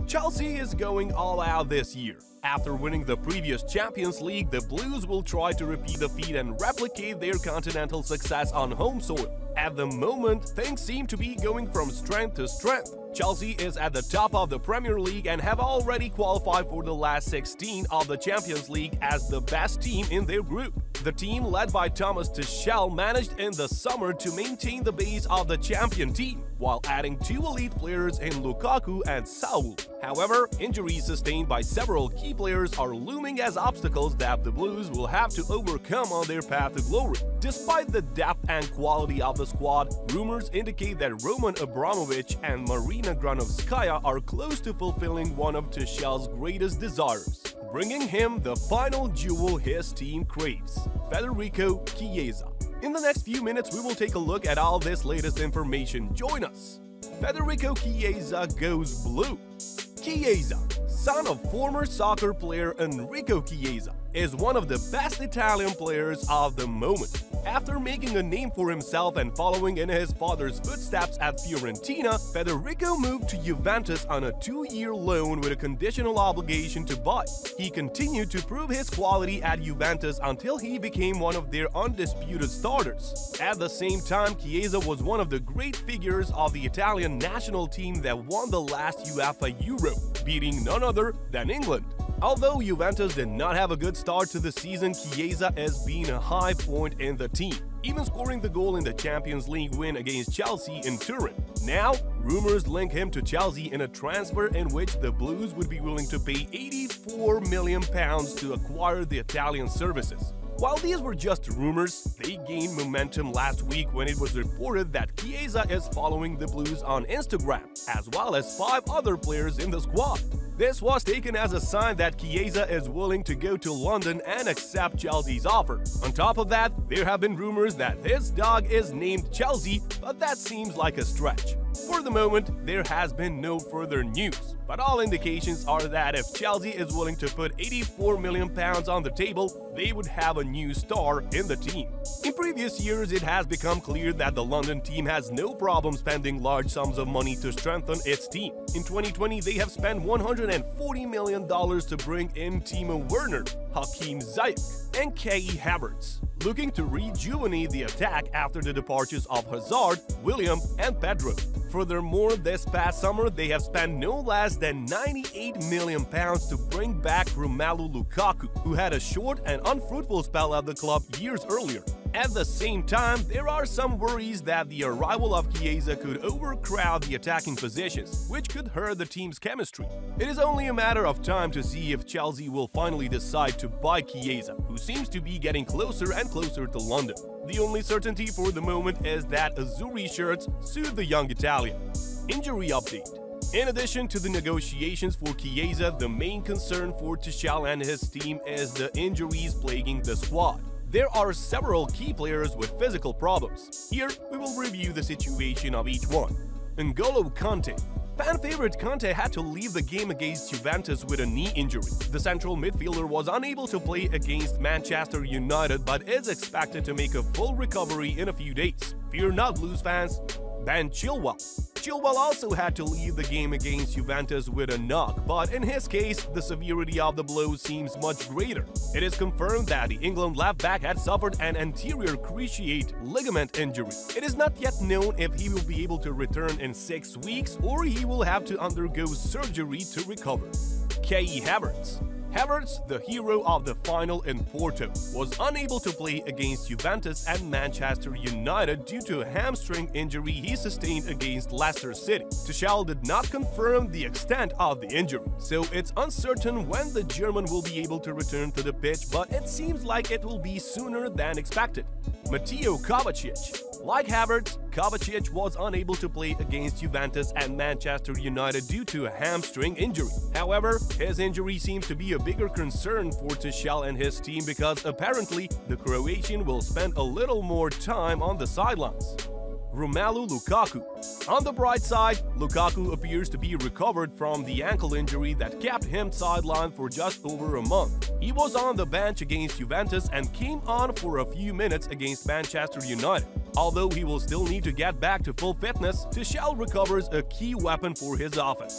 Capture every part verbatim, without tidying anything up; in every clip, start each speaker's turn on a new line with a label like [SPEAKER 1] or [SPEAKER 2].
[SPEAKER 1] Chelsea is going all out this year. After winning the previous Champions League, the Blues will try to repeat the feat and replicate their continental success on home soil. At the moment, things seem to be going from strength to strength. Chelsea is at the top of the Premier League and have already qualified for the last sixteen of the Champions League as the best team in their group. The team, led by Thomas Tuchel, managed in the summer to maintain the base of the champion team, while adding two elite players in Lukaku and Saul. However, injuries sustained by several key players are looming as obstacles that the Blues will have to overcome on their path to glory. Despite the depth and quality of the squad, rumors indicate that Roman Abramovich and Marina Granovskaya are close to fulfilling one of Tuchel's greatest desires, bringing him the final jewel his team craves: Federico Chiesa. In the next few minutes, we will take a look at all this latest information. Join us! Federico Chiesa goes blue. Chiesa, son of former soccer player Enrico Chiesa, is one of the best Italian players of the moment. After making a name for himself and following in his father's footsteps at Fiorentina, Federico moved to Juventus on a two-year loan with a conditional obligation to buy. He continued to prove his quality at Juventus until he became one of their undisputed starters. At the same time, Chiesa was one of the great figures of the Italian national team that won the last UEFA Euro, beating none other than England. Although Juventus did not have a good start to the season, Chiesa has been a high point in the team, even scoring the goal in the Champions League win against Chelsea in Turin. Now, rumors link him to Chelsea in a transfer in which the Blues would be willing to pay eighty-four million pounds to acquire the Italian services. While these were just rumors, they gained momentum last week when it was reported that Chiesa is following the Blues on Instagram, as well as five other players in the squad. This was taken as a sign that Chiesa is willing to go to London and accept Chelsea's offer. On top of that, there have been rumors that his dog is named Chelsea, but that seems like a stretch. For the moment, there has been no further news, but all indications are that if Chelsea is willing to put eighty-four million pounds on the table, they would have a new star in the team. In previous years, it has become clear that the London team has no problem spending large sums of money to strengthen its team. In twenty twenty, they have spent one hundred forty million dollars to bring in Timo Werner, Hakim Ziyech, and Kai Havertz, looking to rejuvenate the attack after the departures of Hazard, William, and Pedro. Furthermore, this past summer, they have spent no less than ninety-eight million pounds to bring back Romelu Lukaku, who had a short and unfruitful spell at the club years earlier. At the same time, there are some worries that the arrival of Chiesa could overcrowd the attacking positions, which could hurt the team's chemistry. It is only a matter of time to see if Chelsea will finally decide to buy Chiesa, who seems to be getting closer and closer to London. The only certainty for the moment is that Azzurri shirts suit the young Italian. Injury update. In addition to the negotiations for Chiesa, the main concern for Tuchel and his team is the injuries plaguing the squad. There are several key players with physical problems. Here, we will review the situation of each one. N'Golo Kante. Fan favorite Kante had to leave the game against Juventus with a knee injury. The central midfielder was unable to play against Manchester United but is expected to make a full recovery in a few days. Fear not, Blues fans. Ben Chilwell. Chilwell also had to leave the game against Juventus with a knock, but in his case, the severity of the blow seems much greater. It is confirmed that the England left-back had suffered an anterior cruciate ligament injury. It is not yet known if he will be able to return in six weeks or he will have to undergo surgery to recover. Kai Havertz. Havertz, the hero of the final in Porto, was unable to play against Juventus and Manchester United due to a hamstring injury he sustained against Leicester City. Tuchel did not confirm the extent of the injury, so it's uncertain when the German will be able to return to the pitch, but it seems like it will be sooner than expected. Mateo Kovacic. Like Havertz, Kovacic was unable to play against Juventus and Manchester United due to a hamstring injury. However, his injury seems to be a bigger concern for Tuchel and his team because apparently the Croatian will spend a little more time on the sidelines. Romelu Lukaku. On the bright side, Lukaku appears to be recovered from the ankle injury that kept him sidelined for just over a month. He was on the bench against Juventus and came on for a few minutes against Manchester United. Although he will still need to get back to full fitness, Tuchel recovers a key weapon for his offense.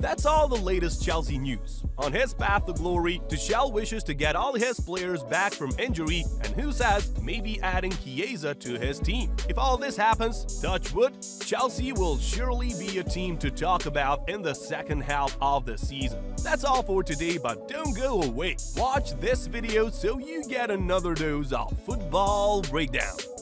[SPEAKER 1] That's all the latest Chelsea news. On his path to glory, Tuchel wishes to get all his players back from injury, and who says maybe adding Chiesa to his team. If all this happens, touch wood, Chelsea will surely be a team to talk about in the second half of the season. That's all for today, but don't go away. Watch this video so you get another dose of football breakdown.